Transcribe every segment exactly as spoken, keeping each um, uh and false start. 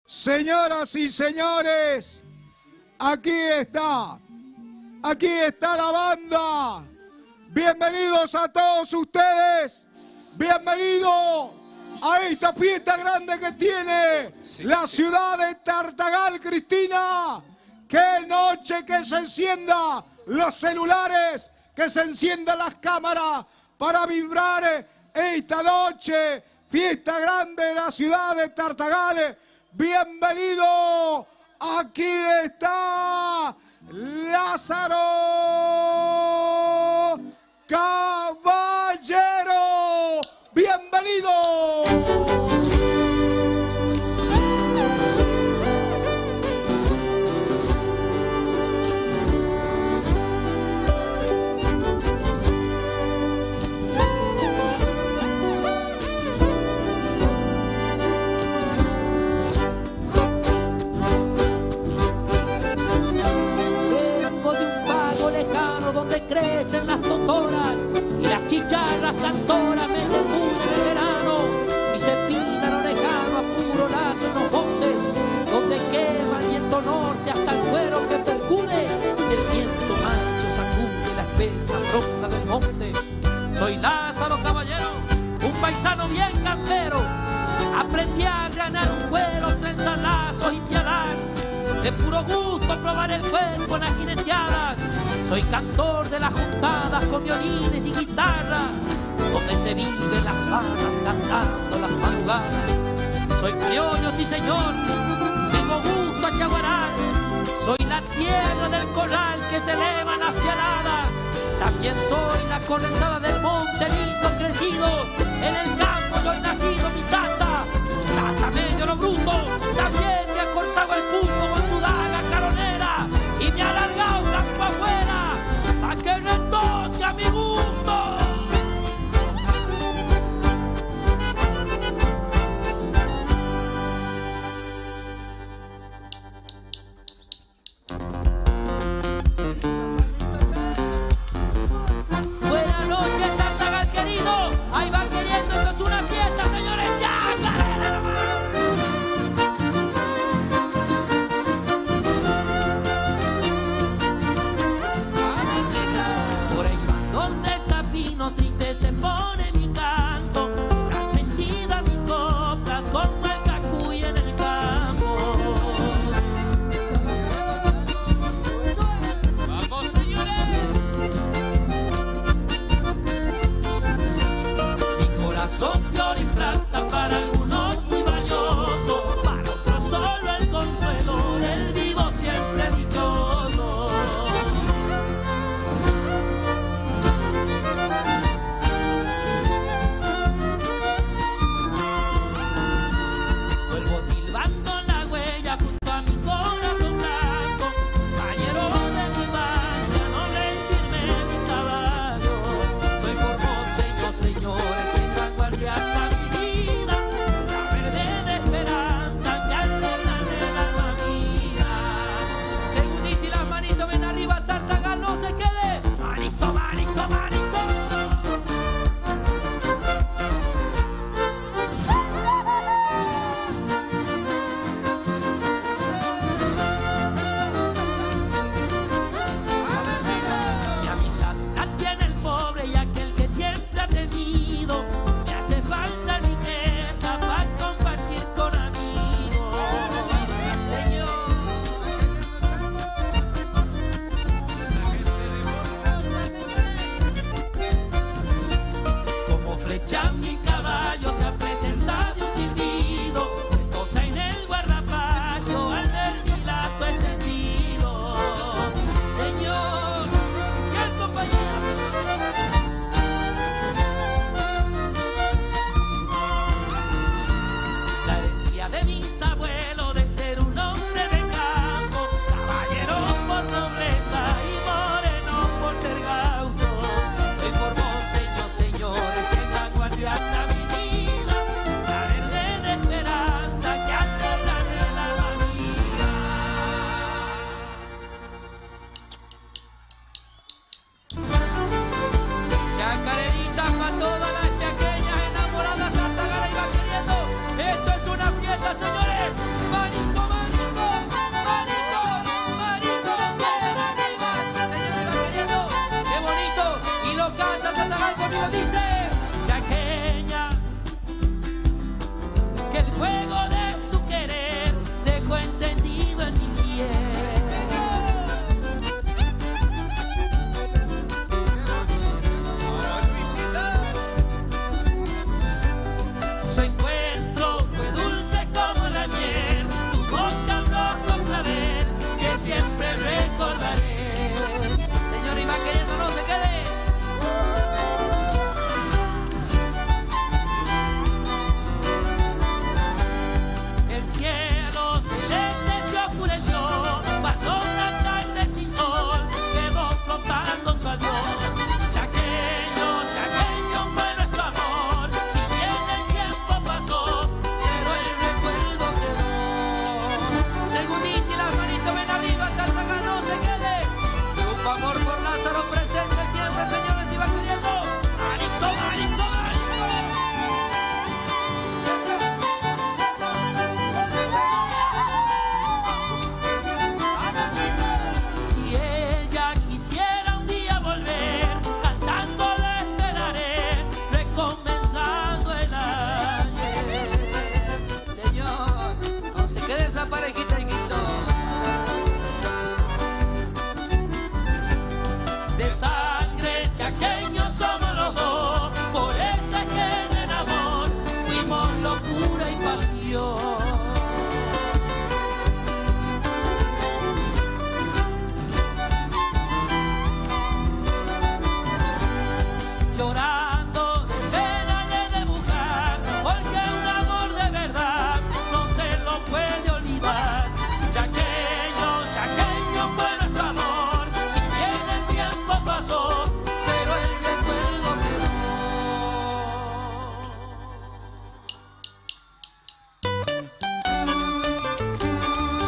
Señoras y señores, aquí está, aquí está la banda. Bienvenidos a todos ustedes, bienvenidos a esta fiesta grande que tiene sí, la sí. ciudad de Tartagal, Cristina. ¡Qué noche! Que se enciendan los celulares, que se enciendan las cámaras para vibrar esta noche. Fiesta grande de la ciudad de Tartagal. Bienvenido, aquí está Lázaro Caballero. Bienvenido. Crecen las totoras y las chicharras cantoras me descubren el verano y se pintan orejano a puro lazo en los montes donde quema el viento norte hasta el cuero que percude y el viento macho sacude la espesa fronda del monte. Soy Lázaro Caballero, un paisano bien campero, aprendí a ganar un cuero, trenzar lazos y pialar, de puro gusto probar el cuerpo en las jineteadas. Soy cantor de las juntadas con violines y guitarras, donde se viven las barras gastando las madrugadas. Soy criollo, sí señor, tengo gusto a chaguarar. Soy la tierra del corral que se eleva las pialadas. También soy la correntada del monte lindo crecido. En el campo yo he nacido mi tata, tata medio lo bruto. También me ha cortado el punto con su daga caronera y me ha alargado campo afuera pa' que redoce a mi gusto. Buenas noches, Tartagal querido. Ahí van queriendo, esto es una fiesta, señores. ¡Ya, cadena nomás!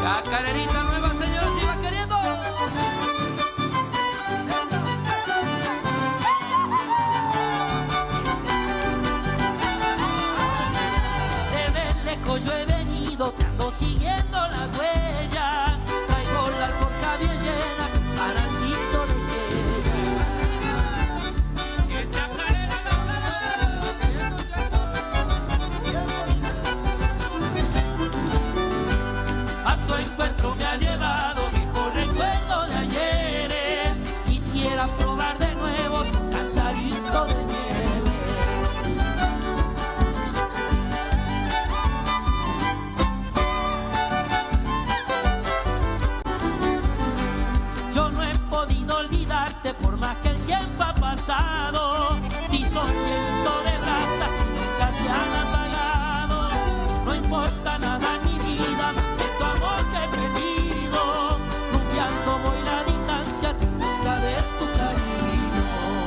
Chacarerita nueva, señora, si va queriendo. Desde lejos yo he venido, te ando siguiendo la huella. Traigo la alforja bien llena, parancito de a tu encuentro me ha llevado viejo recuerdo de ayeres. Quisiera probar de nuevo tu cantadito de miel. Yo no he podido olvidarte por más que el tiempo ha pasado. Tizón llenito de brasa que nunca se han apagado. No importa nada en mi vida más que tu amor que he perdido. Rumbeando voy la distancia sin busca de tu cariño.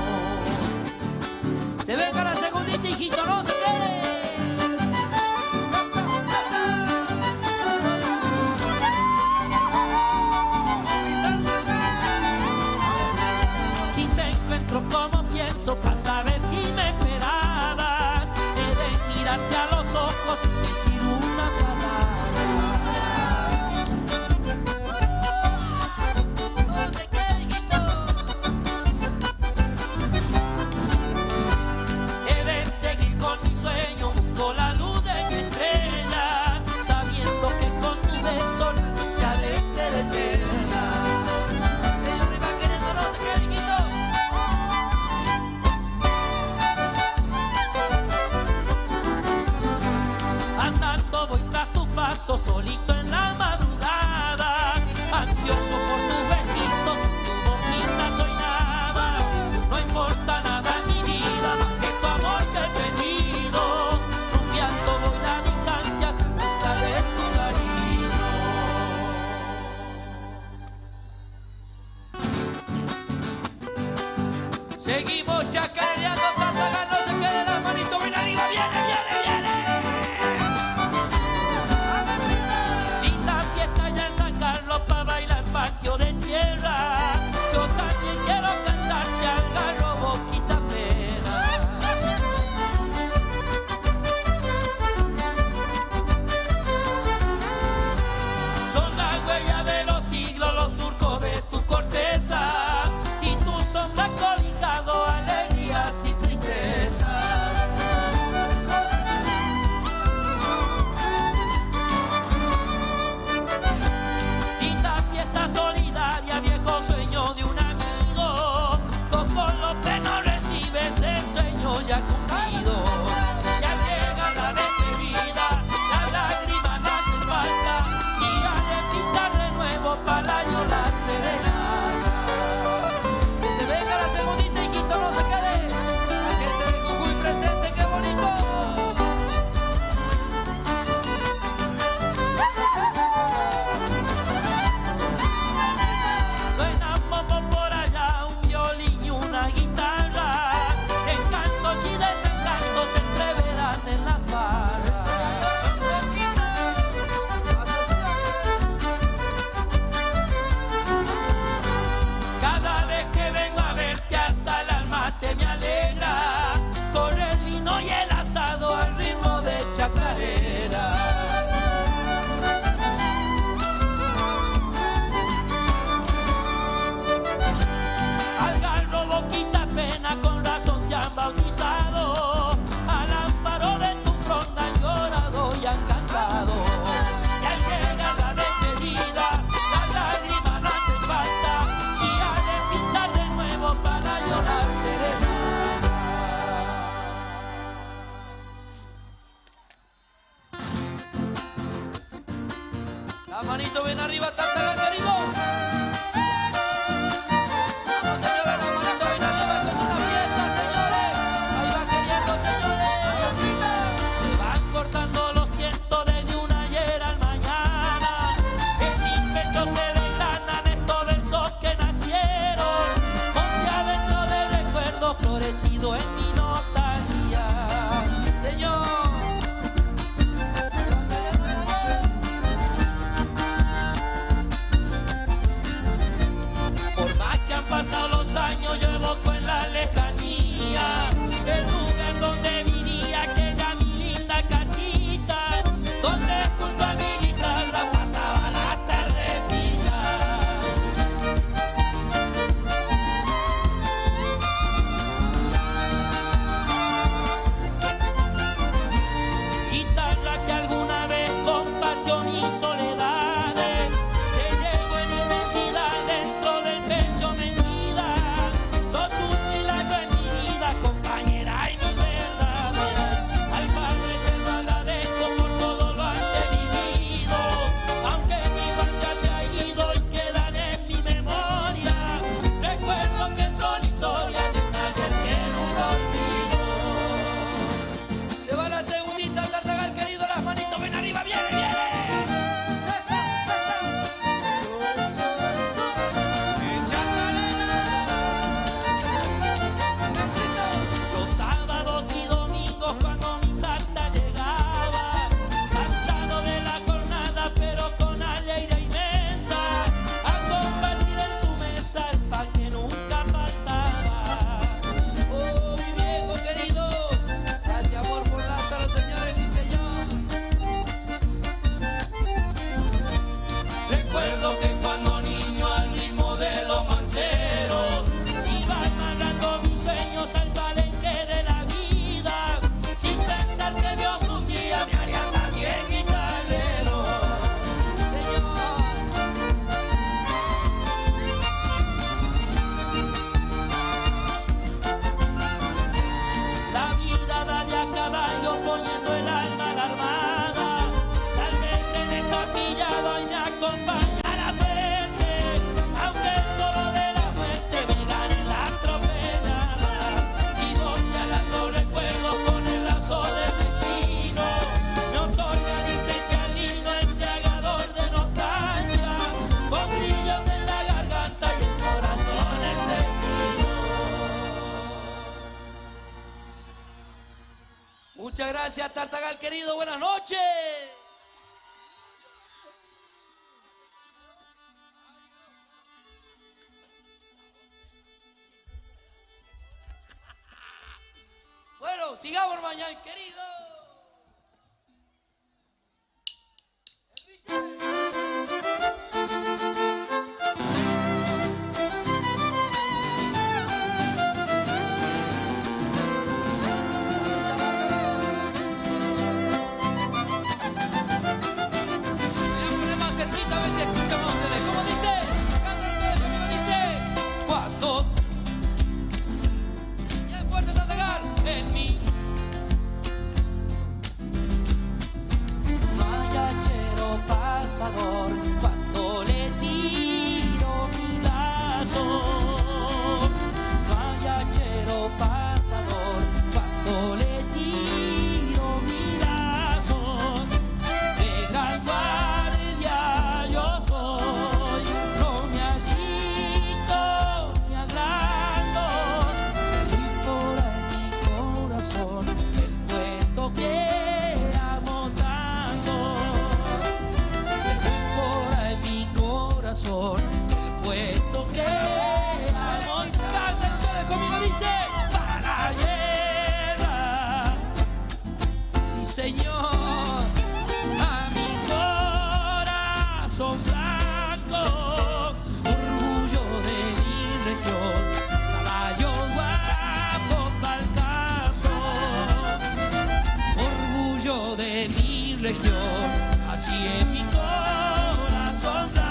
Se venga la segundita, hijito, no se quede. Si te encuentro como pienso, para saber si me esperabas, he de mirarte a los ojos sin decir una palabra. No se quede, hijito. He de seguir con mi sueño junto a la luz de mi estrella, sabiendo que con tu beso la dicha ha de ser eterna. Señor, si va queriendo, no se quede, hijito. Andando voy tras tus pasos, solito en la madrugada, ansioso por tus besitos, sin tu boquita soy nada. No importa nada en mi vida más que tu amor que he perdido. Rumbeando voy la distancia sin busca de tu cariño. Seguimos chacareando, tanta no se quede la manito bien arriba, viene, viene, viene. Linda fiesta ya en San Carlos para bailar patio de tierra. Yo también quiero cantarte algarrobo, boquita pena. Son la huella de los siglos, los surcos de tu corteza y tu sombra coligado, alegrías y tristezas. Linda fiesta solidaria, viejo sueño de un amigo. Coco López no recibe ese sueño ya cumplido. Ya llega la despedida, las lágrimas no hacen falta. Si ha de pintar de nuevo para yo la serenata. Que se venga la segundita, hijito, no se quede. La gente de Jujuy presente, qué bonito. Suena momo por allá, un violín y una guitarra. Encantos y desencantos se entreverán en las farsas. Cada vez que vengo a verte hasta el alma se me alegra. Con el vino y el asado al ritmo de chacarera. Algarrobo quita pena, con razón te han bautizado. Al amparo de tu fronda han llorado y han cantado. Y al llegar la despedida, las lágrimas no hacen falta. Si ha de pintar de nuevo para llorar serenata. La manito bien arriba, tanta querido. Vamos, señores, la manito bien arriba, que es una fiesta, señores. Ahí va queriendo, señores. Se van cortando los tientos desde un ayer al mañana. En mi pecho se desgranan estos versos que nacieron. Donde adentro del recuerdo florecido en mi nostalgia. Señor. gracias, Tartagal querido, buenas noches. Bueno, sigamos mañana, querido. Cuando le tiro mi lazo, vallachero pasador, cuando le tiro mi lazo, de gran guardia yo soy, no me achico ni agrando, y por ahí mi corazón el cuento que el puesto que amo. Canten ustedes conmigo, dice: para la guerra, sí señor, a mi corazón blanco, orgullo de mi región, caballo guapo pa'l campo, orgullo de mi región, así es mi corazón blanco.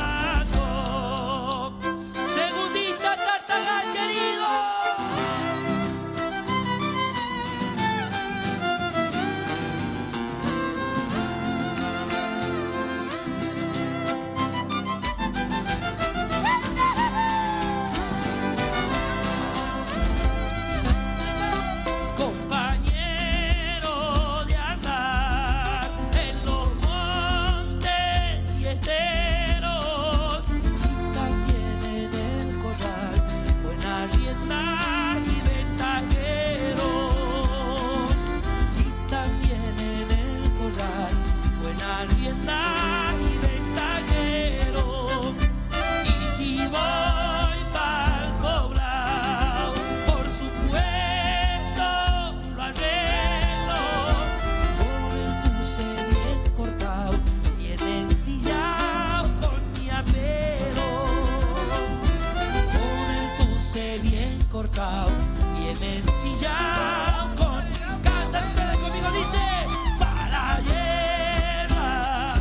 Y el ensillado con... Cantan ustedes conmigo, dice: para la guerra,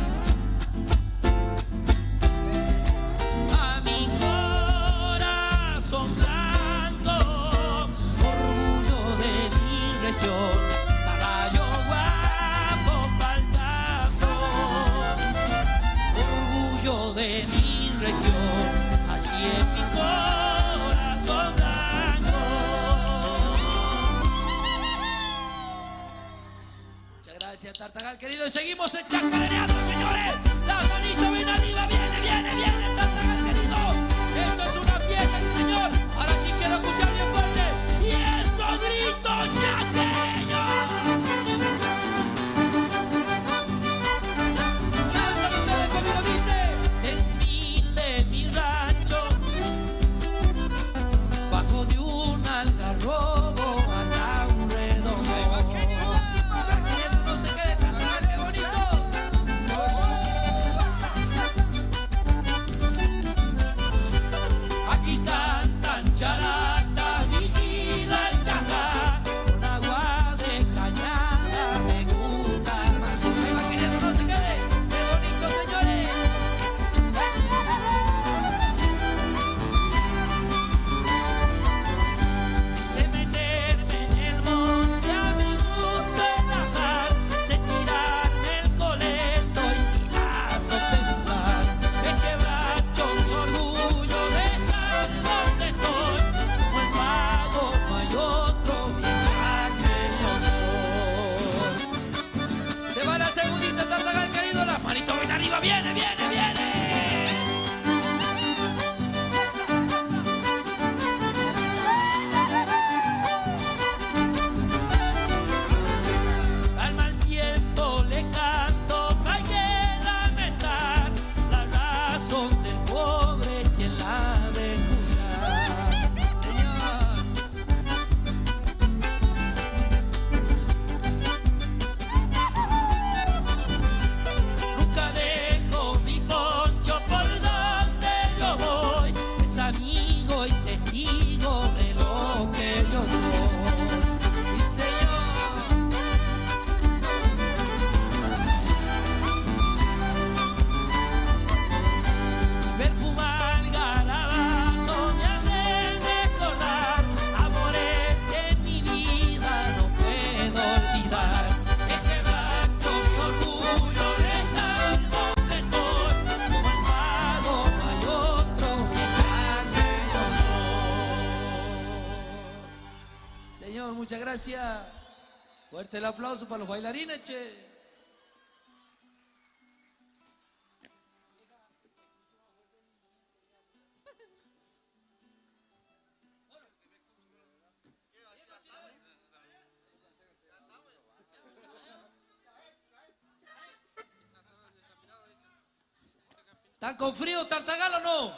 a mi corazón blanco, orgullo de mi región, caballo guapo pa'l campo, orgullo de mi región, así es mi corazón blanco. Gracias, Tartagal querido, y seguimos en chacareando, señores. La manita viene arriba, viene, viene, viene, Tartagal querido. Esto es una fiesta, señor. Ahora sí quiero escuchar bien fuerte. Y esos gritos chaqueños. Cantan ustedes conmigo, dice: en mil de mi rancho, bajo de un algarrobo, anda un redondo. gracias. Fuerte el aplauso para los bailarines, che. ¿Están con frío, Tartagal, o no?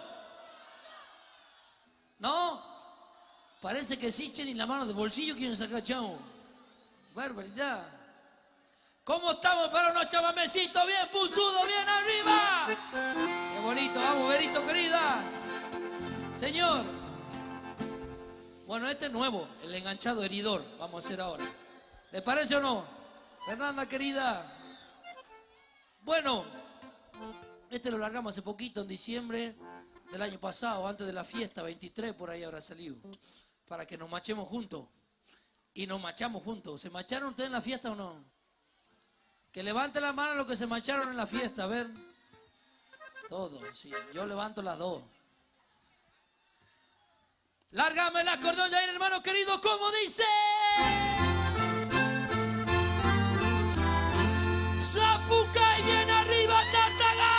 ¿No? Parece que sí, che, ni la mano de bolsillo quieren sacar, chavo. Barbaridad. ¿Cómo estamos para unos chamamecitos bien pusudos, bien arriba? Qué bonito, vamos, Berito, querida. Señor. Bueno, este es nuevo, el enganchado heridor. Vamos a hacer ahora. ¿Les parece o no? Fernanda, querida. Bueno. Este lo largamos hace poquito, en diciembre del año pasado, antes de la fiesta, veintitrés, por ahí habrá salido. Para que nos machemos juntos. Y nos machamos juntos. ¿Se macharon ustedes en la fiesta o no? Que levante la mano los que se macharon en la fiesta, a ver. Todos, sí. Yo levanto las dos. Lárgame el acordeón de ahí, hermano querido, ¿cómo dice? Zapucay bien arriba, Tartagal.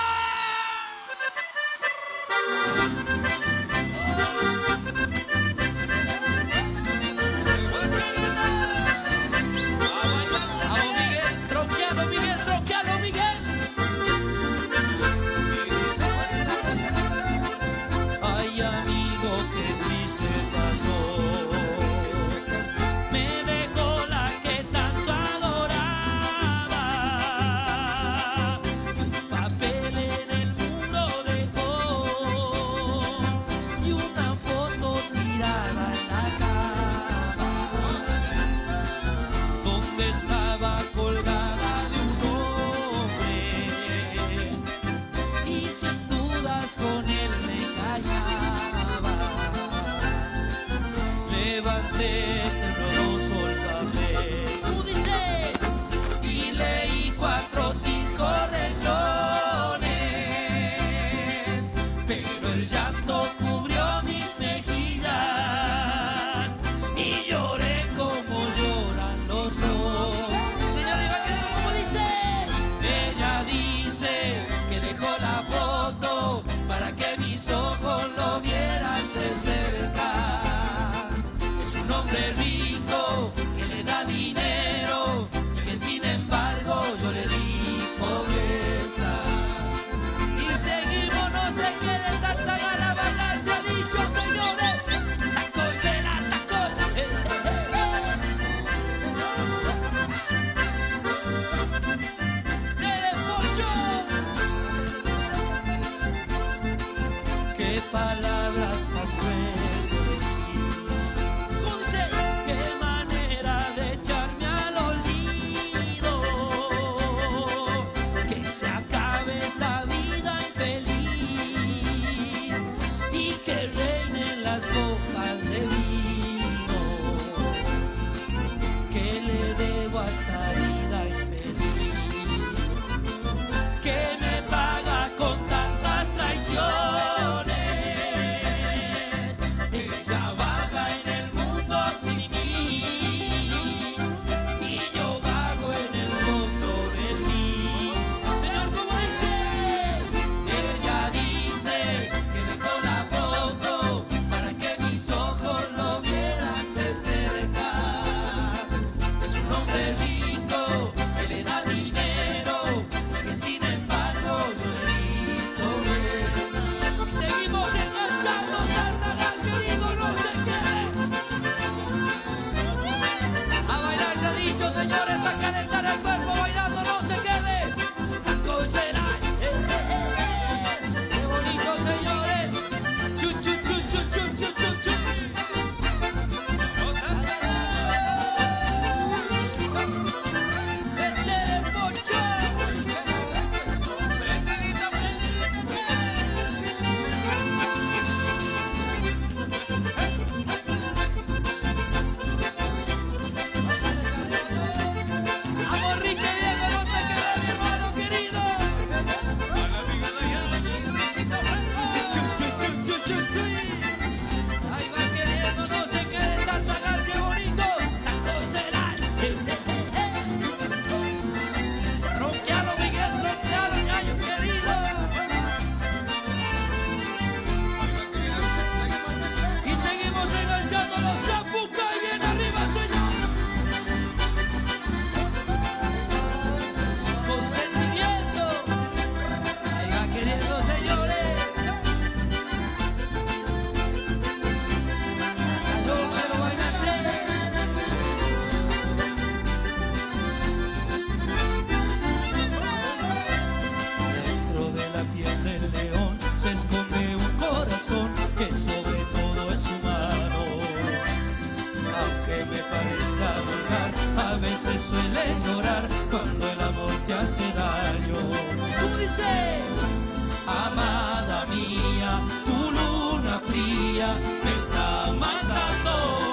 Vamos, Miguel, troquealo, Miguel, troquealo, Miguel. Ay, amigo, qué triste pasó. Me dejó la que tanto adoraba. Un papel en el muro dejó y una foto tirada en la cama, donde estaba colgada de un hombre y sin dudas con él me engañaba. Levanté tembloroso el papel, ¿cómo dice? Y leí cuatro o cinco renglones, pero el llanto cubrió mis mejillas y lloré como lloran los dos. Señor Ibaquedo, ¿cómo dice? Ella dice que dejó la foto para que mis ojos lo vieran de cerca. Es un hombre rico que le da dinero y que sin embargo yo le di pobreza. Y seguimos, no se quede Tartagal a bailar, se ha dicho, señores. Tacón será tacón. Eh, eh, eh. ¡Dele, Pocho! ¡Qué palabras tan crueles! ¿Cómo dice? ¡Qué manera de echarme al olvido! Que se acabe esta vida infeliz y que reinen las copas de vino. Que le debo a esta vida infeliz, que me paga con tantas traiciones. angustia me está matando.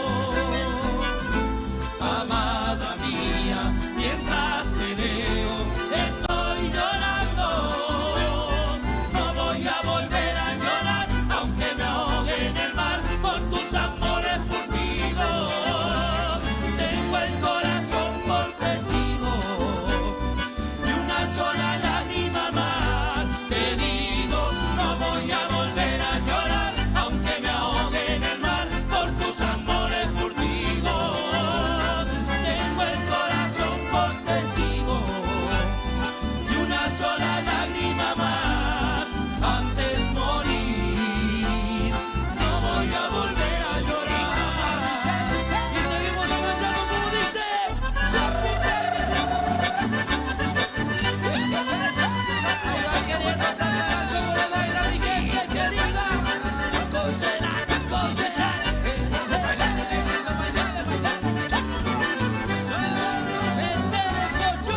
Amada mía, mientras te veo, estoy llorando. No voy a volver a llorar, aunque me ahogue en el mar por tus amores furtivos. Tengo el corazón por testigo y una sola lágrima más. Te digo, no voy a volver a llorar, aunque me ahogue en el mar por tus amores furtivos. Tengo el corazón por testigo y una sola lágrima más. Antes morir, no voy a volver a llorar. Y seguimos enganchando como dice. Ahí va queriendo cantar como lo baila mi gente querida. Concena, concena. Vente de cocho.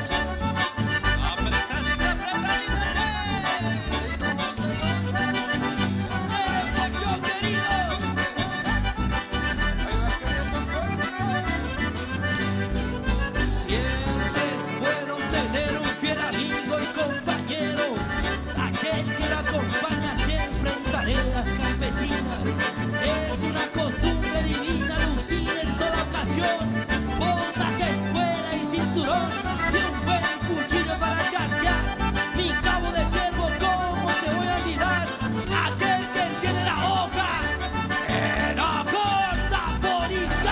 Siempre es bueno tener un fiel amigo y compañero, aquel que la acompaña siempre en tareas campesinas. Es una costumbre divina lucir en toda ocasión botas, espuela y cinturón y un buen cuchillo para charquear. Mi cabo de ciervo, ¿cómo te voy a olvidar? Aquel que entiende la hoja que no corta bonita.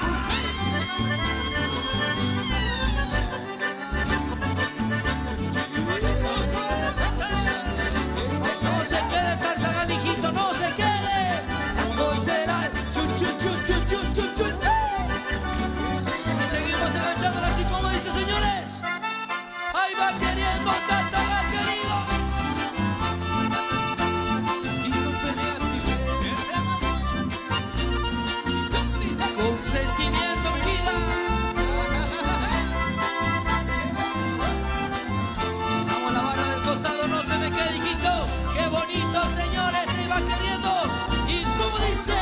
No se quede Cartagal, hijito, no se quede. Hoy será el chun chun chun chun chun chun chun. Y seguimos enganchándola así como dice, señores. Ahí va queriendo Cartagal, querido. Y no peleas si ves. Con sentimiento, mi vida. Vamos a la barra del costado, no se me quede, hijito. Qué bonito, señores, se va queriendo. Y como dice,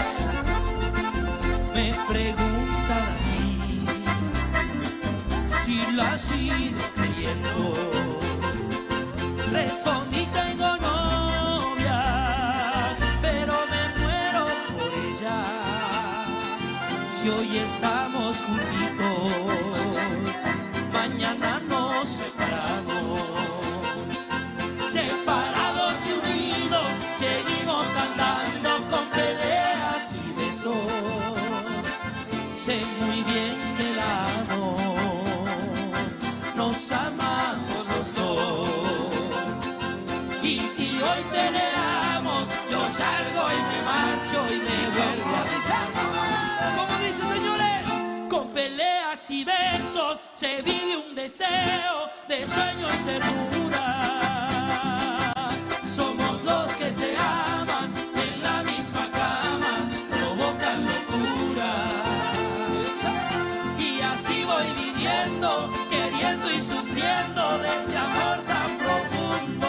me preguntan a mí si la sigo queriendo. Respondí, tengo novia, pero me muero por ella. Si hoy estamos juntitos, mañana nos separamos. Separados y unidos, seguimos andando con peleas y besos. Sé muy bien que la amo, nos amamos los dos. Y si hoy peleamos, yo salgo y me marcho y me vuelvo a besar. Como dice, señores, con peleas y besos se vive un deseo de sueño y ternura. Somos dos que se aman en la misma cama, provocan locura. Y así voy viviendo, queriendo y sufriendo de este amor tan profundo.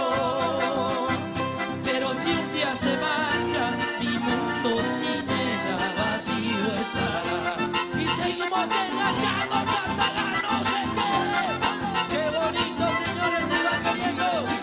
Pero si un día se marcha, mi mundo sin ella vacío estará. Y seguimos enganchando, Cartagal, no se quede. Qué bonito, señores, se va conmigo.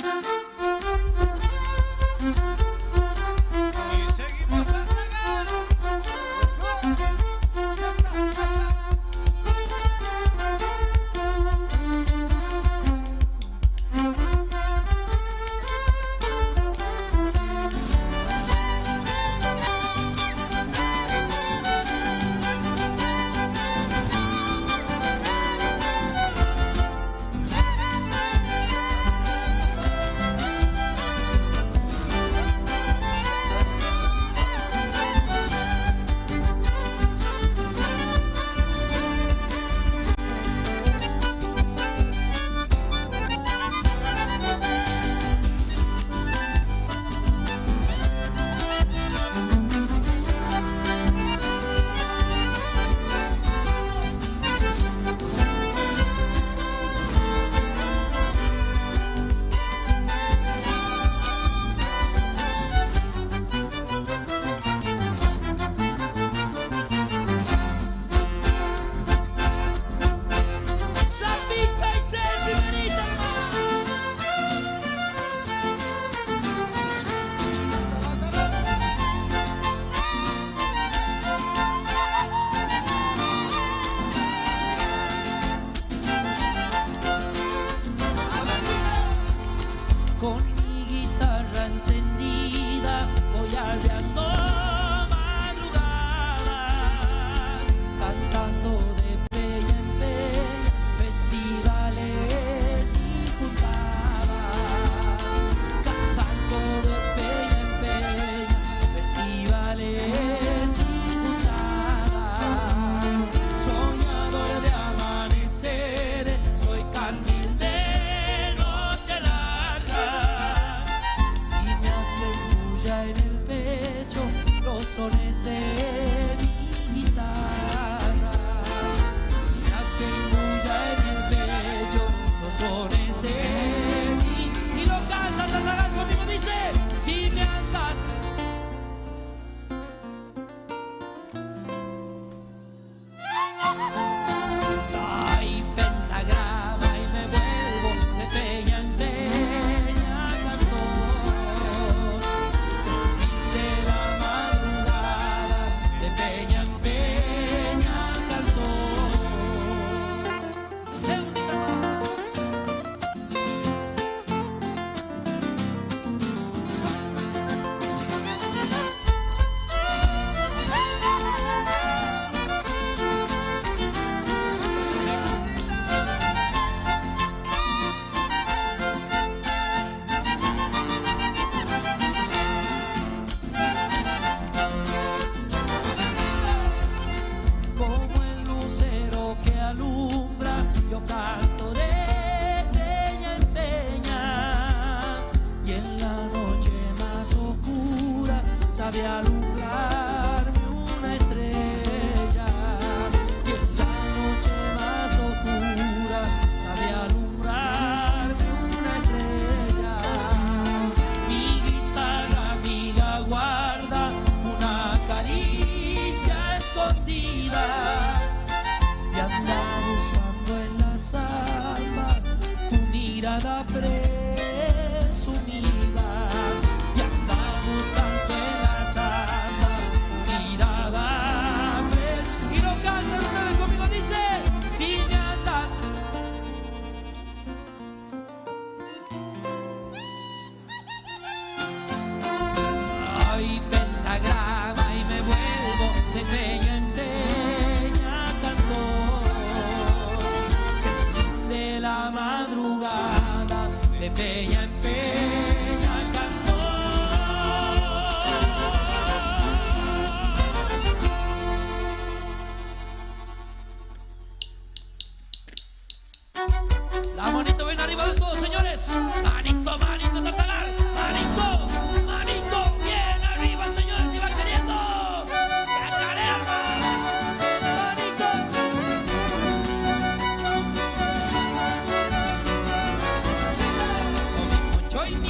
Choy.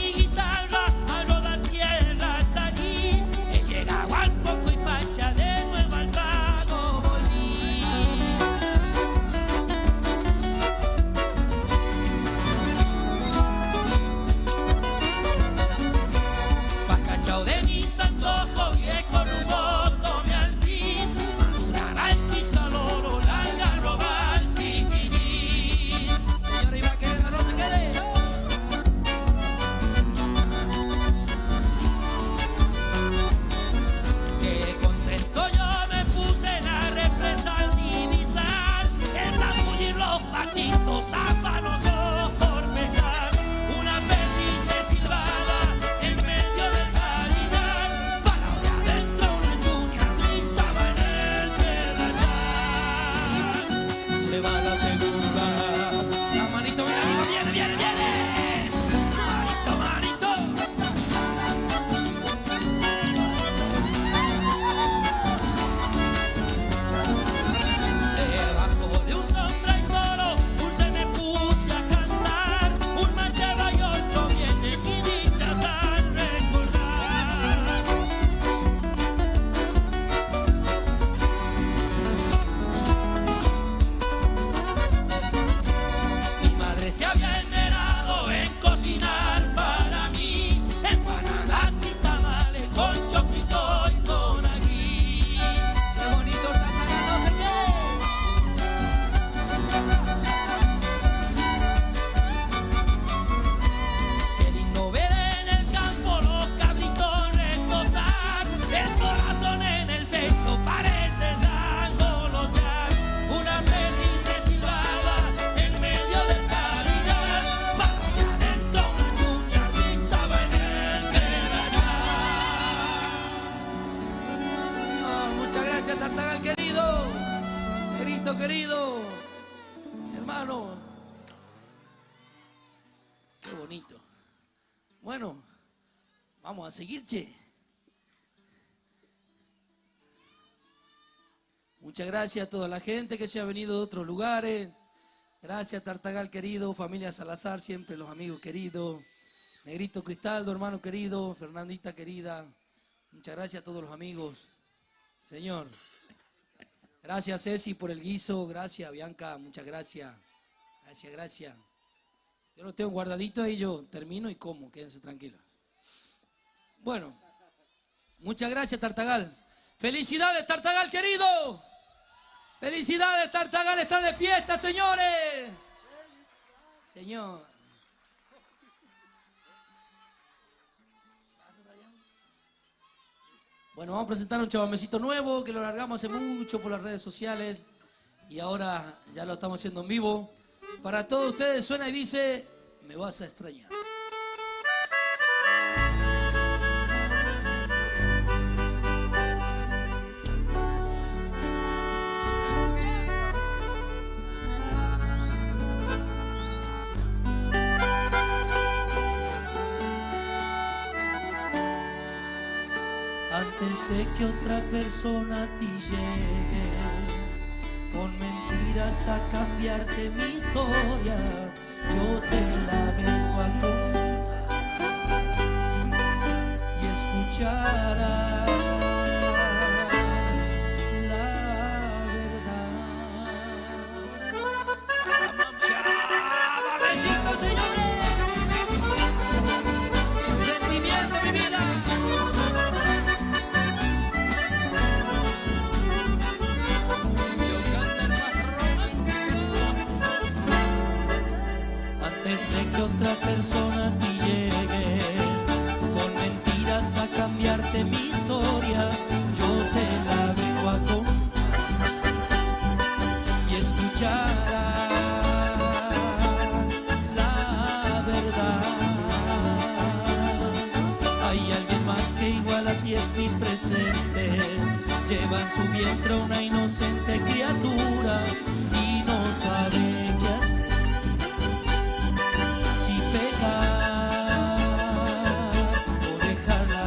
Qué bonito. Bueno, vamos a seguir, che. Muchas gracias a toda la gente que se ha venido de otros lugares. Gracias, Tartagal querido, familia Salazar, siempre los amigos queridos. Negrito Cristaldo, hermano querido, Fernandita querida. Muchas gracias a todos los amigos. Señor. Gracias, Ceci, por el guiso. Gracias, Bianca, muchas gracias. Gracias, gracias. Yo lo tengo guardadito y yo termino y como, quédense tranquilos. Bueno, muchas gracias, Tartagal. ¡Felicidades, Tartagal querido! ¡Felicidades, Tartagal está de fiesta, señores! Señor. Bueno, vamos a presentar un chamamecito nuevo que lo largamos hace mucho por las redes sociales y ahora ya lo estamos haciendo en vivo. Para todos ustedes suena y dice, me vas a extrañar. Antes de que otra persona a ti llegue, con mentiras a cambiarte mi historia, yo te la vengo a contar y escucharás la verdad. ¡Chavamecito, señores! ¡Un sentimiento, mi vida! Antes de que otra persona a ti llegue, con mentiras a cambiarte mi historia, yo te la vengo a contar y escucharás la verdad. Hay alguien más que igual a ti es mi presente, lleva en su vientre una inocente criatura y no sabe qué hacer. O dejarla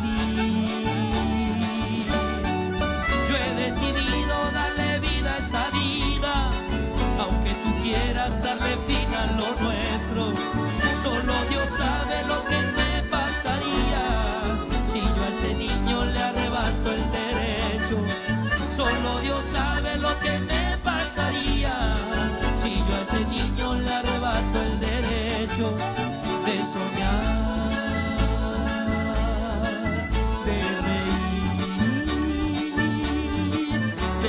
vivir. Yo he decidido darle vida a esa vida, aunque tú quieras darle fin a lo nuestro. Solo Dios sabe lo que me pasaría si yo a ese niño le arrebato el derecho. Solo Dios sabe lo que me pasaría si yo a ese niño le arrebato el derecho de soñar, de reír, de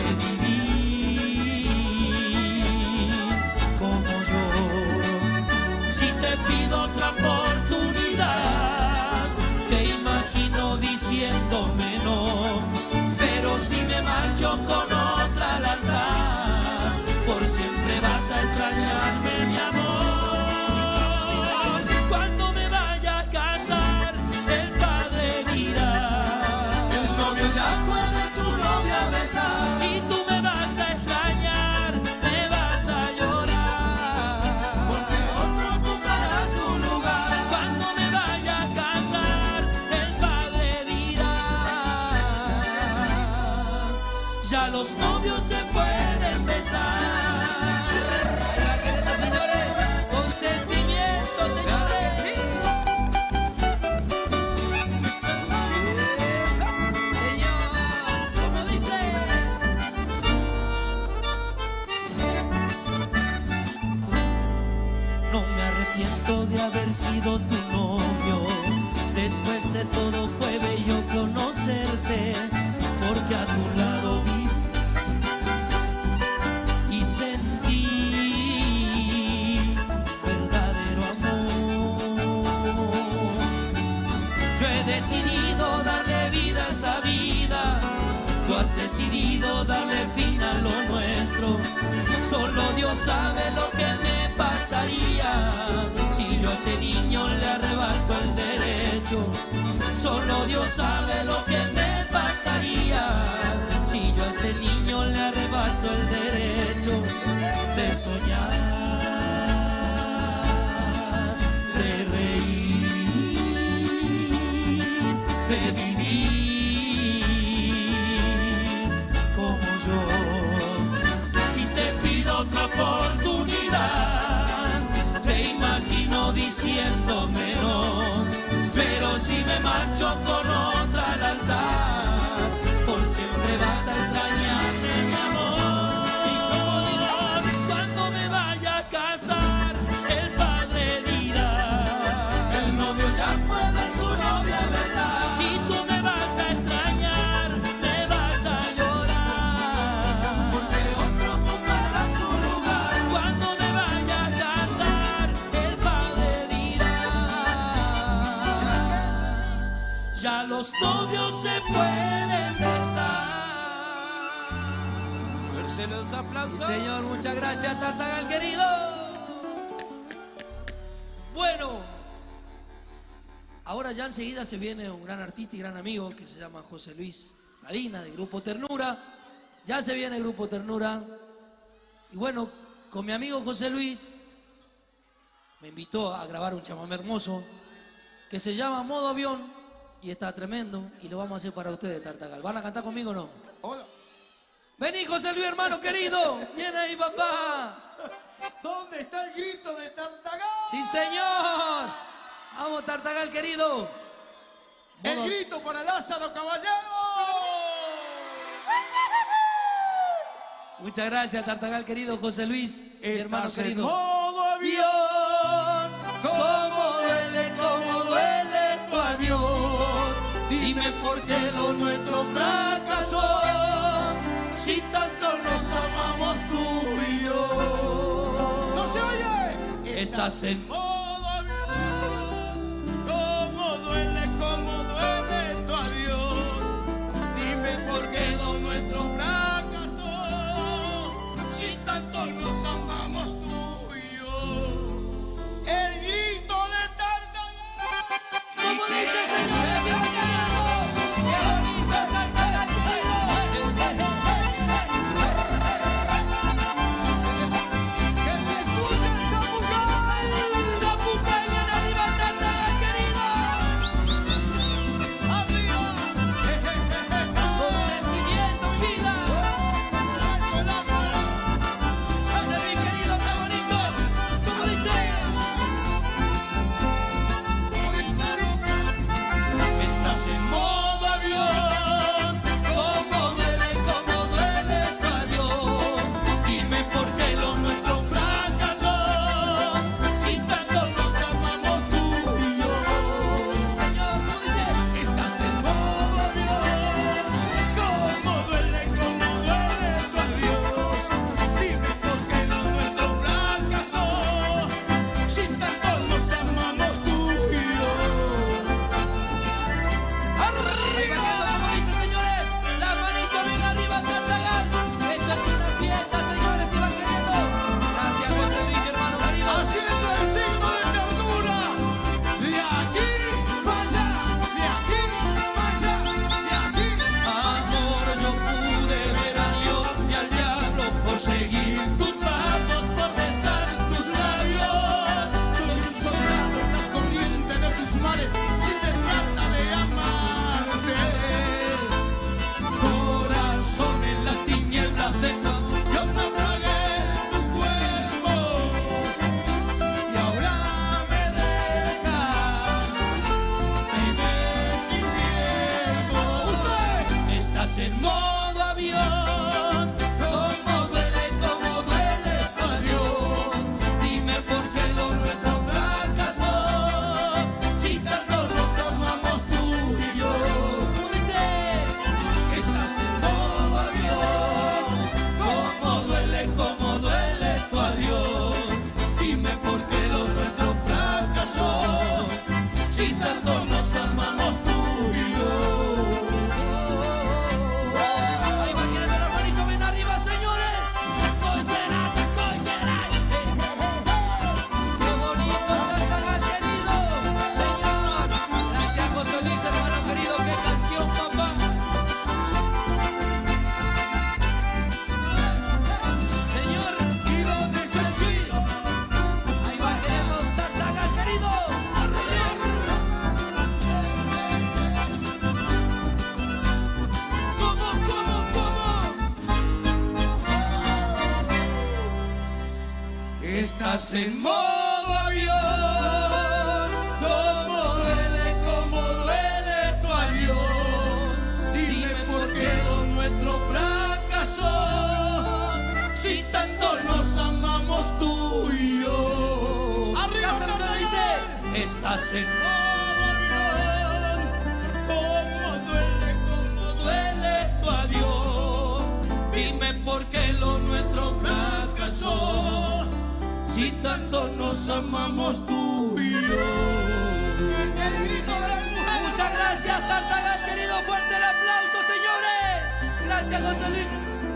vivir como yo. Si te pido otra oportunidad, te imagino diciéndome no, pero si me marcho con otra al altar, por siempre vas a extrañarme, mi amor. Y tú me vas a extrañar, me vas a llorar, porque otro ocupará su lugar. Cuando me vaya a casar, el padre dirá, ya los novios se pueden besar. Señores, con sentimiento, señores, ¿sí? De haber sido tu novio, después de todo fue bello conocerte, porque a tu lado viví y sentí verdadero amor. Yo he decidido darle vida a esa vida, tú has decidido darle fin a lo nuestro. Solo Dios sabe lo que me pasaría si yo a ese niño le arrebato el derecho. Solo Dios sabe lo que me pasaría si yo a ese niño le arrebato el derecho de soñar, de los novios se pueden besar. Fuerte los aplausos. Sí, señor, muchas gracias, Tartagal querido. Bueno, ahora ya enseguida se viene un gran artista y gran amigo que se llama José Luis Salinas, de Grupo Ternura. Ya se viene Grupo Ternura. Y bueno, con mi amigo José Luis me invitó a grabar un chamamé hermoso que se llama Modo Avión y está tremendo y lo vamos a hacer para ustedes, Tartagal. ¿Van a cantar conmigo o no? Hola. Vení, José Luis, hermano querido. Viene ahí, papá. ¿Dónde está el grito de Tartagal? Sí, señor. Vamos, Tartagal querido. El Modo... grito para Lázaro Caballero. Muchas gracias, Tartagal querido, José Luis, mi hermano Estás en querido. modo avión, Cómo duele, cómo duele tu adiós. Dime por qué lo nuestro fracasó. Si tanto nos amamos tú y yo. ¡No se oye! Estás en modo avión. Cómo duele, cómo duele tu adiós. Dime por qué lo nuestro fracasó. Si tanto nos amamos tú y yo. El grito de Tartagal. ¿Cómo dice el señor? ¡Qué bonito, Tartagal querido! Que se escuche el Zapucay. ¡Zapucay, bien arriba, Tartagal querido! Arriba. Con sentimiento, vida. José Luis querido, qué bonito. ¿Cómo dice? Estás en modo avión. Cómo duele, cómo duele tu adiós. Dime por qué lo nuestro fracasó. Si tanto nos amamos tú y yo. Señor, ¿cómo dice? Estás en modo avión. Cómo duele, cómo duele tu adiós. Dime por qué lo nuestro fracasó. Si tanto nos amamos tú y yo. Ahí va, como dice, señores, la manito bien arriba, Tartagal. Esto es una fiesta, señores, y va queriendo. Gracias, José Luis, mi hermano querido. Haciendo el signo de ternura. De aquí para allá. De aquí para allá. De aquí. Amor, yo pude ver a Dios y al diablo por seguir tus pasos, por besar tus labios. Soy un soldado en las corrientes de tus mares. Si se trata de amarte. Corazón en las tinieblas de tu amor. Yo naufragué tu cuerpo. Y ahora me dejas. Me ves invierno. Usted. Estás en modo avión. Cómo duele, cómo duele tu adiós. Dime por qué lo nuestro fracasó. Si tanto nos amamos tú y yo. ¿Cómo dice? Estás en modo avión. Cómo duele, cómo duele tu adiós. Dime por qué lo nuestro fracasó. Si tanto nos amamos tú y yo. Ahí va queriendo la manito bien arriba, señores. Tacoy será, tacoy será. Qué bonito, Tartagal querido. Señor, gracias, José Luis, hermano querido. Qué canción, papá. Señor, ¿y dónde está el Chuy? Ahí va queriendo Tartagal querido. ¿Cómo, cómo, cómo? Estás en modo avión. Cómo duele, cómo duele tu adiós. Dime por qué lo nuestro fracasó. Si tanto nos amamos tú y yo. Arriba, Tartagal. Dice, estás en modo avión. Cómo duele, cómo duele tu adiós. Dime por qué lo nuestro fracasó. Si tanto nos amamos tú y yo. El grito de las mujeres. Muchas gracias, Tartagal. Gracias, José Luis.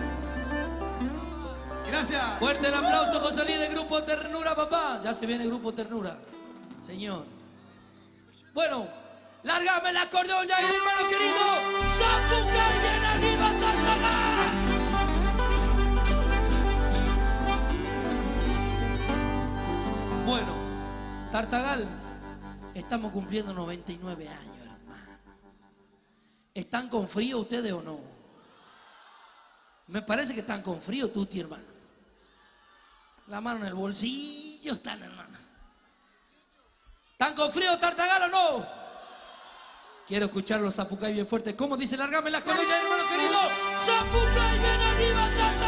Gracias. Fuerte el aplauso, José Luis, de Grupo Ternura, papá. Ya se viene Grupo Ternura, señor. Bueno, lárgame el acordeón ya, hermano querido. Zapucay, bien arriba, Tartagal. Bueno, Tartagal, estamos cumpliendo noventa y nueve años, hermano. ¿Están con frío ustedes o no? Me parece que están con frío, Tuti, hermano. La mano en el bolsillo están, hermano. ¿Están con frío, Tartagal, o no? Quiero escuchar los zapucay bien fuerte. ¿Cómo dice? Lárgame la colonia, hermano querido. Zapucay, bien arriba,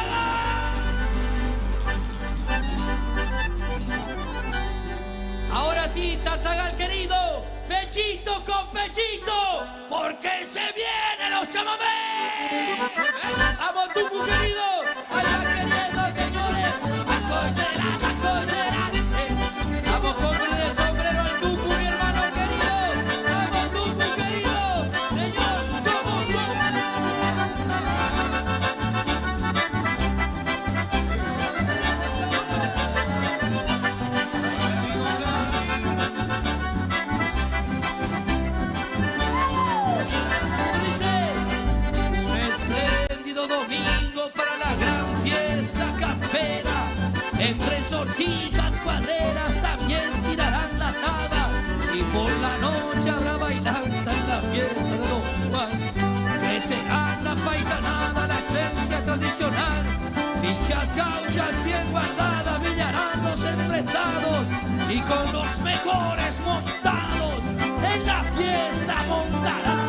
Tartagal. Ahora sí, Tartagal querido, pechito con pechito, porque se vienen los chamamés. Vamos, Tucu querido, allá queriendo, señores. Taco será, taco será. Eh, vamos con el sombrero al Tucu, mi hermano querido. Vamos, Tucu querido, señor, ¿cómo domingo para la gran fiesta campera. Entre sortijas, cuadreras también tirarán la taba. Y por la noche habrá bailanta en la fiesta de Don Juan. Crecerán la paisanada, la esencia tradicional. Fichas gauchas bien guardadas, brillarán los enfrentados. Y con los mejores montados en la fiesta montarán.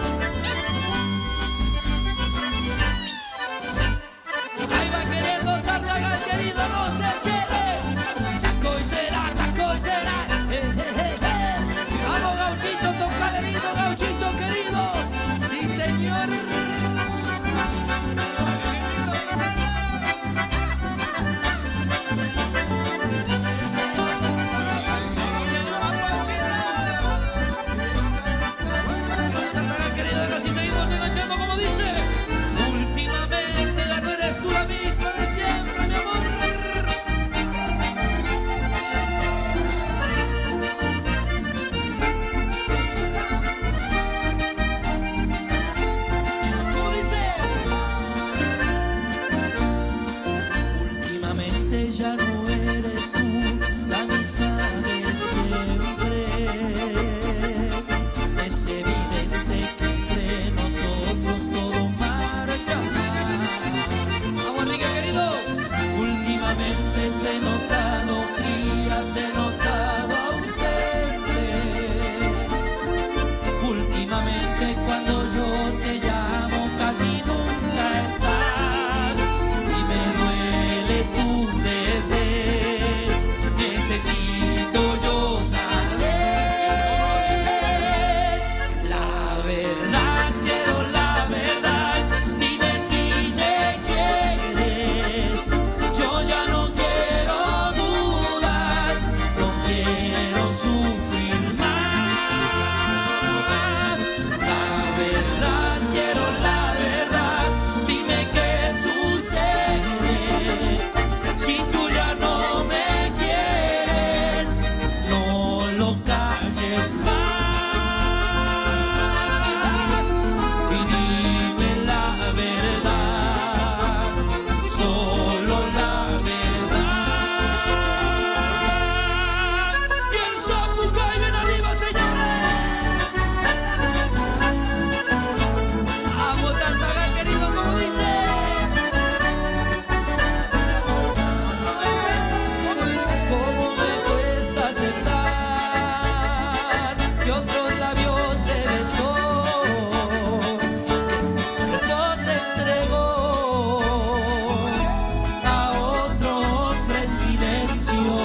Tartagal querido, no se quiere. Taco y será, taco y será. Eh, eh, eh, eh. Vamos, gauchito, tocale lindo, gauchito querido. Sí, señor. Tartagal querido, ahora sí seguimos enganchando como dice. Últimamente ya no eres tú la misma de siempre, mi amor. ¿Cómo dice? Últimamente ya no eres tú la misma de siempre. Es evidente que entre nosotros todo marcha mal. Vamos, Enrique querido. Últimamente te he notado fría, te he notado ausente. Últimamente cuando yo te llamo casi nunca estás. Y me duele tu desdén. Necesito yo saber la verdad, quiero la verdad. Dime si me quieres. Yo ya no quiero dudas, no quiero sufrir más. La verdad, quiero la verdad. Dime qué sucede. Si tú ya no me quieres, no lo calles más. Y dime la verdad, solo la verdad. Y el Zapucay bien arriba, señores. Vamos, Tartagal querido, como dice. Cómo me cuesta aceptar que otros labios te besó, que tu cuerpo se entregó a otro hombre en silencio.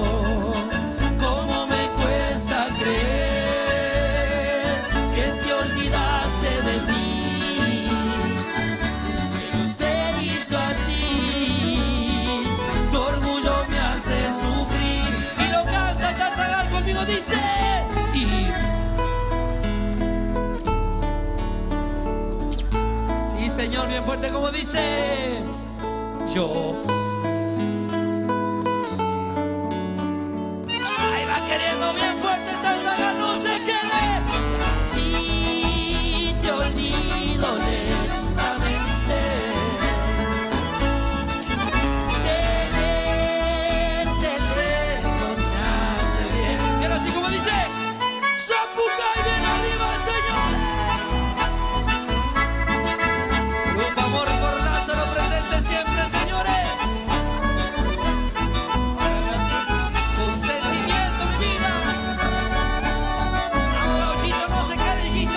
Cómo me cuesta creer que te olvidaste de mí. Tu cielo usted hizo así, tu orgullo me hace sufrir. Y lo canta Tartagal conmigo, dice. Y sí, señor. Señor, bien fuerte como dice. Yo. Ahí va queriendo bien fuerte, tal no se quede. Si te olvido lentamente, tenerte lejos me hace bien. Y ahora así como dice, Zapuca y bien arriba, señores. Grupo Amor por Lázaro presente siempre, señores. Con sentimiento, mi vida. Vamos, Gauchito, no se quede, hijito.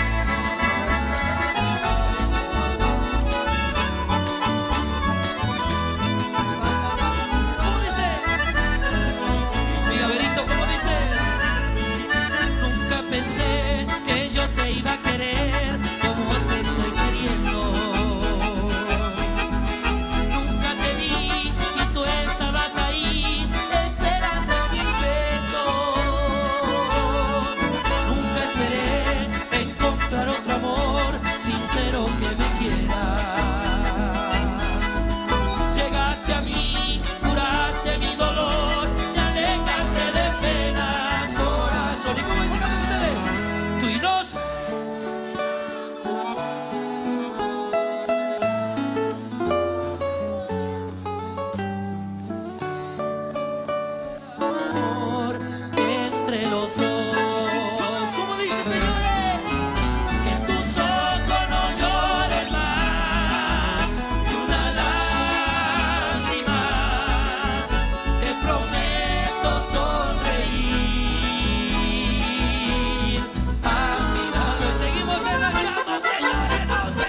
¿Cómo dice? Mi Gaberito, ¿cómo dice? Nunca pensé que yo te iba a querer como te estoy queriendo. Nunca te vi y tú estabas ahí esperando mi beso. Nunca esperé encontrar otro amor sincero que me quiera. Llegaste a mí, curaste mi dolor, me alejaste de penas, corazón. ¿Y cómo dice cada ustedes? Tú y nos. Amor entre los dos. ¿Cómo dice, señores? Que en tus ojos no llores más ni una lágrima. Te prometo sonreír a mi lado. Y seguimos en la llama, señores. No sé.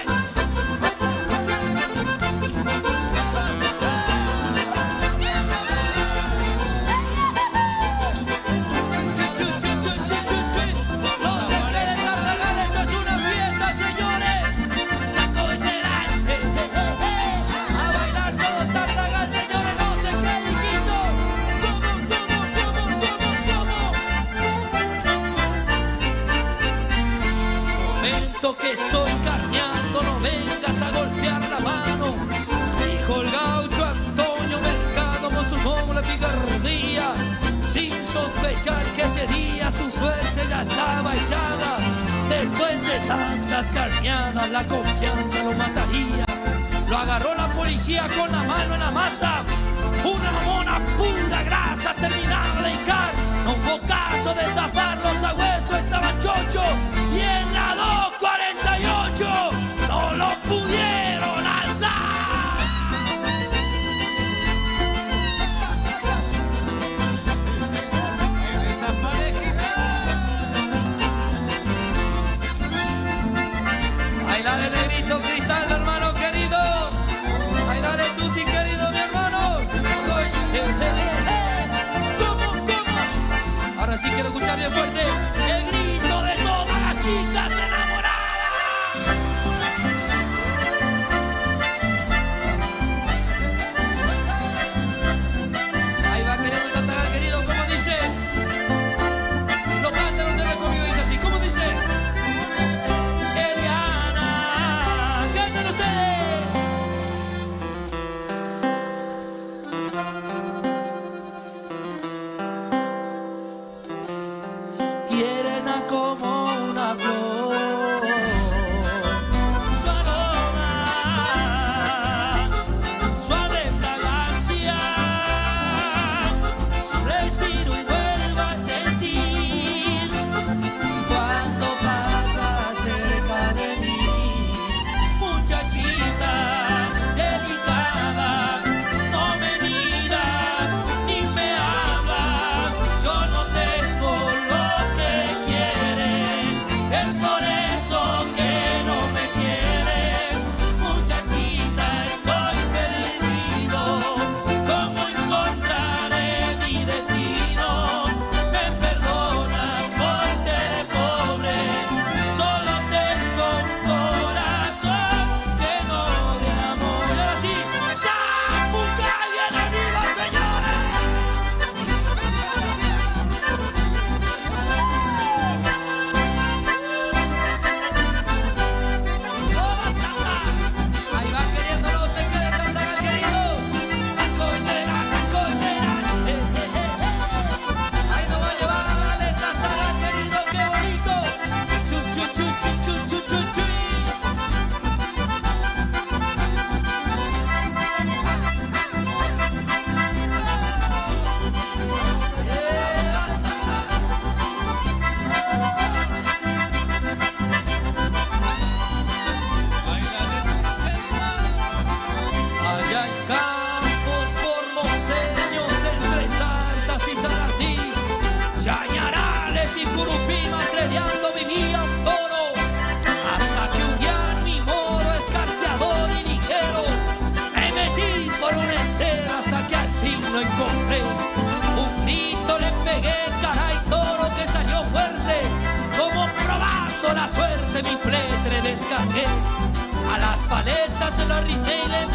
Chu, chu, chu, chu, chu, chu, chu. No se queden Tartagal, esto es una fiesta, señores. La comercial, eh, eh, eh, eh. A bailar todo Tartagal, señores, no se queden, hijito. ¿Cómo, cómo, cómo, cómo, cómo? Momento que estoy carneando, no vengas a golpear la mano. Dijo el gaucho Antonio Mercado con su noble picardía, sin sospechar que ese día su suerte ya estaba echada. Después de tantas carneadas, la confianza lo mataría. Lo agarró la policía con la mano en la masa. Una mamona pura grasa terminaba de hincar. No hubo caso de zafarlos a hueso, estaban chocho. Y en la dos cuarenta y ocho no lo pudieron alzar. Bailale, negrito cristal, hermano querido. Bailale, tutti querido, mi hermano. Ay, eh, eh, eh. ¿Cómo, cómo? Ahora sí quiero escuchar bien fuerte el grito.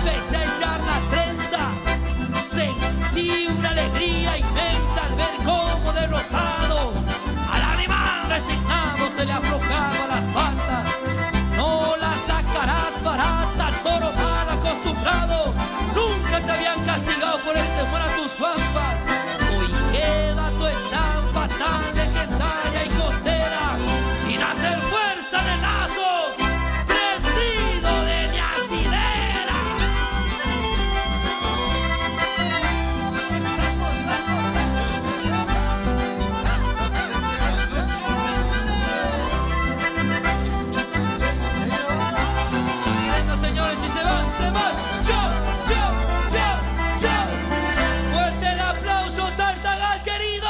empecé a echar la trenza. Sentí una alegría inmensa al ver cómo derrotado al animal resignado se le aflojaba las patas. No la sacarás barata, al toro mal acostumbrado. Nunca te habían castigado por el temor a tus guampas. Hoy queda tu estampa tan legendaria y costera, sin hacer fuerza de lazo, prendido de mi asidera. Bueno, señores, si se van, se van. Chao, chao, chao, chao. Fuerte el aplauso, Tartagal querido.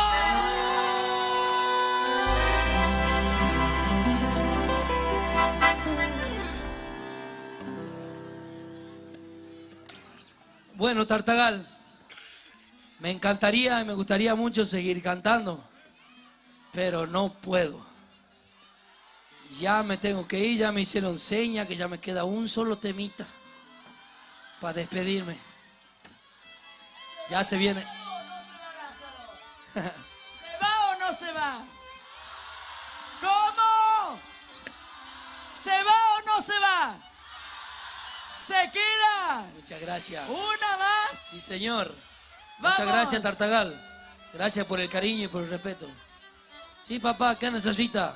Bueno, Tartagal, me encantaría y me gustaría mucho seguir cantando, pero no puedo. Ya me tengo que ir, ya me hicieron seña que ya me queda un solo temita para despedirme. Ya se viene. ¿Se va o no se va? ¿Cómo? ¿Se va o no se va? ¿Se queda? Muchas gracias. ¿Una más? Sí, señor. Vamos. Muchas gracias, Tartagal. Gracias por el cariño y por el respeto. Sí, papá, ¿qué necesita?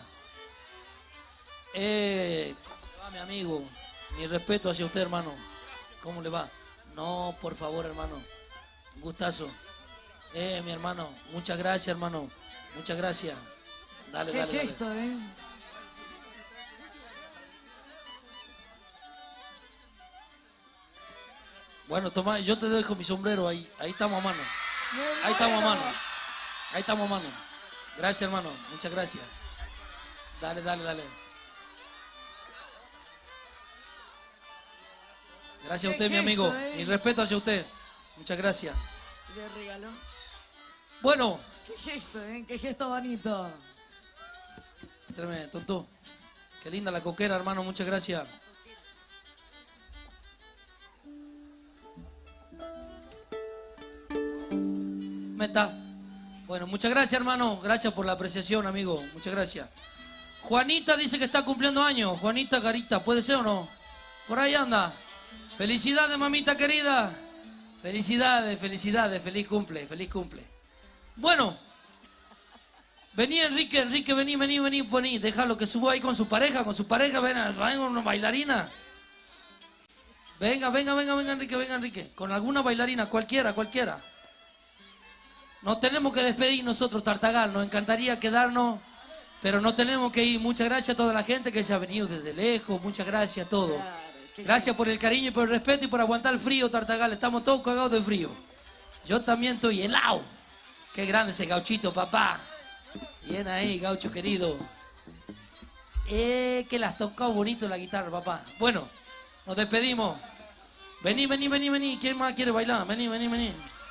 Eh, ¿Cómo le va, mi amigo? Mi respeto hacia usted, hermano. ¿Cómo le va? No, por favor, hermano. Un gustazo. Eh, mi hermano. Muchas gracias, hermano. Muchas gracias. Dale, Qué dale, dale. gesto, ¿eh? Bueno, toma, yo te dejo mi sombrero ahí. Ahí estamos a mano. Ahí estamos a mano. Ahí estamos a mano. Gracias, hermano. Muchas gracias. Dale, dale, dale. Gracias a usted, mi amigo. Mi respeto hacia usted. Muchas gracias. Le regaló. Bueno. Qué gesto, ¿eh? Qué gesto bonito. Tráeme, tonto. Qué linda la coquera, hermano. Muchas gracias. Meta. Bueno, muchas gracias, hermano. Gracias por la apreciación, amigo. Muchas gracias. Juanita dice que está cumpliendo años. Juanita Carita, ¿puede ser o no? Por ahí anda. Felicidades, mamita querida. Felicidades, felicidades. Feliz cumple, feliz cumple. Bueno. Vení, Enrique, Enrique, vení, vení, vení, vení. Déjalo que suba ahí con su pareja, con su pareja. Ven, ven una bailarina. Venga, venga, venga, venga, Enrique, venga, Enrique. Con alguna bailarina, cualquiera, cualquiera. Nos tenemos que despedir nosotros, Tartagal. Nos encantaría quedarnos, pero no tenemos que ir. Muchas gracias a toda la gente que se ha venido desde lejos. Muchas gracias a todos. Gracias por el cariño y por el respeto y por aguantar el frío, Tartagal. Estamos todos cagados de frío. Yo también estoy helado. Qué grande ese gauchito, papá. Bien ahí, gaucho querido. Eh, que las tocado bonito la guitarra, papá. Bueno, nos despedimos. Vení, vení, vení, vení. ¿Quién más quiere bailar? Vení, vení, vení.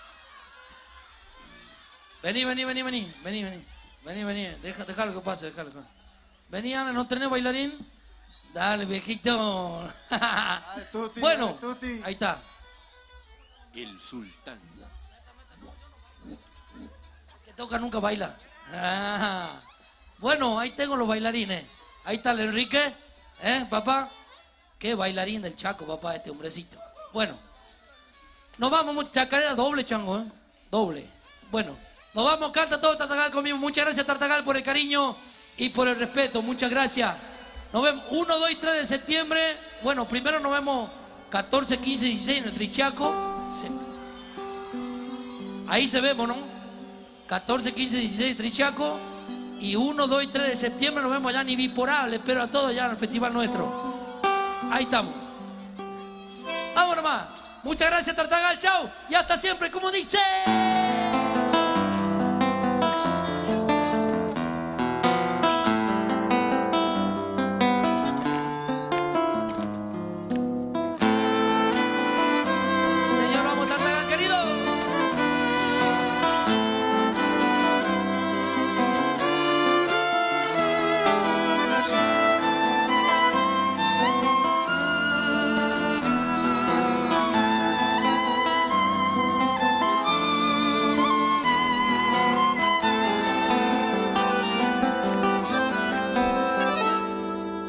Vení, vení, vení, vení. Vení, vení. Vení, vení. Deja, déjalo que pase, déjalo que pase. Vení, Ana, ¿no tenés bailarín? Dale, viejito. Dale, tuti, Bueno, dale, tuti. ahí está. El sultán. Que toca nunca baila. Ah. Bueno, ahí tengo los bailarines. Ahí está el Enrique. ¿Eh, papá? Qué bailarín del Chaco, papá, este hombrecito. Bueno, nos vamos, chacarera doble, chango, ¿eh? Doble. Bueno, nos vamos, canta todo Tartagal conmigo. Muchas gracias, Tartagal, por el cariño y por el respeto. Muchas gracias. Nos vemos uno, dos y tres de septiembre. Bueno, primero nos vemos catorce, quince, dieciséis en el Trichaco. Ahí se vemos, ¿no? catorce, quince, dieciséis Trichaco. Y uno, dos y tres de septiembre nos vemos allá en Ibiporá. Les espero a todos allá en el festival nuestro. Ahí estamos. Vamos nomás. Muchas gracias, Tartagal. Chao. Y hasta siempre, como dice.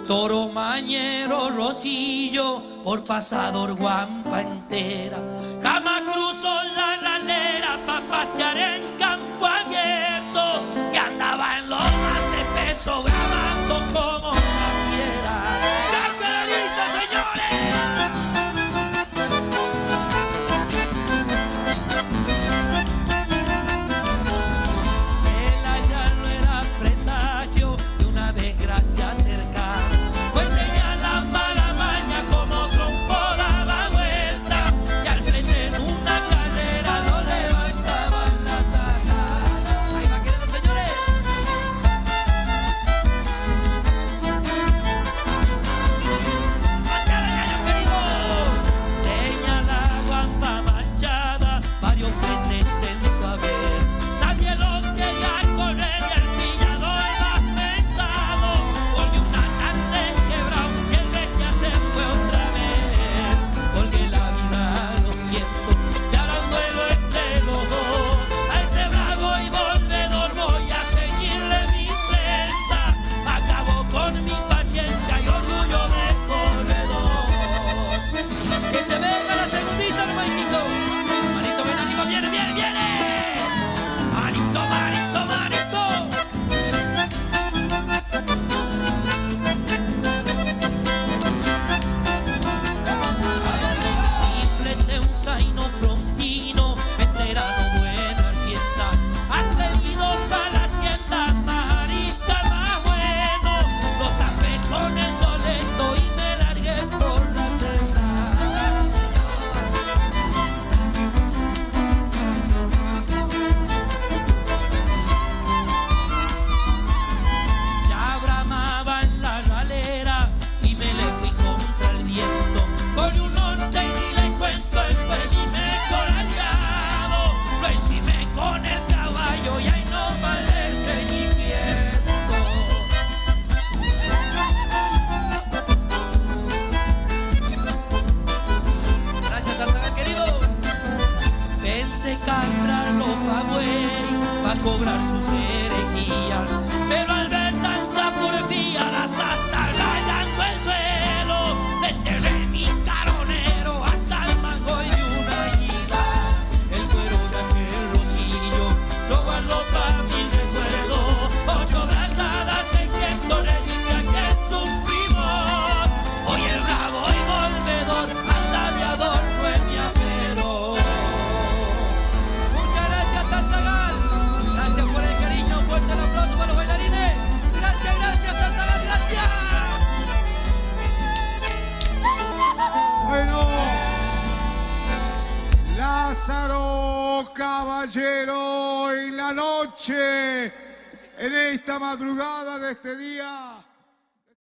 Toro Mañero, Rosillo, por Pasador, Guampa entera. Jamás cruzó la ranera pa' pastear en campo abierto y andaba en lomas de peso grabando como una fiera. ¡Chacarita, señores! El hallarlo era presagio de una desgracia cercana. Pues tenía la mala maña como trompo daba vuelta y al frente en una carrera lo levantaban las alas. Ahí va, queridos señores. ¡Pateala, ñaño querido! Leña la guampa manchada, varios frentes en su haber. Nadie lo quería correr y el piñador va mentado. Porque una tarde quebrado y el bestia se fue otra vez. Colgué la vida a los vientos y ahora un duelo entre los dos. A ese bravo y volvedor voy a seguirle mi prensa. Acabo con mi paciencia y orgullo de corredor. Que se venga la segundita, hermanito. Manito, ven, ánimo, viene, viene, viene. Manito, manito, manito. Y frente un zaino frontino, veterano buena rienda, atrevidos a la hacienda, más arista, más bueno. Lo tapé con el boleto y me largué por la senda. Ya bramaba en la galera y me le fui contra el viento. Con un norte y ni le cuento, él fue mi mejor aliado. Lo encimé con el caballo y ahí no vale el seguimiento. Gracias, Tartagal querido. Pensé comprarlo pa' buey, pa' cobrar sus herejías, pero al ver tanta porfía, las astas rayando el suelo, desterré mi caronero hasta el mango y una ida. El cuero de aquel rosillo lo guardo pa' mi recuerdo. Ocho brazadas, seiscientos reliquias que es un primor. Hoy el bravo y volvedor anda de adorno en mi apero. Muchas gracias, Tartagal. Gracias por el cariño. Fuerte el aplauso para los bailarines. Gracias, gracias, Tartagal. Gracias. Bueno, Lázaro Caballero en la noche, en esta madrugada de este día.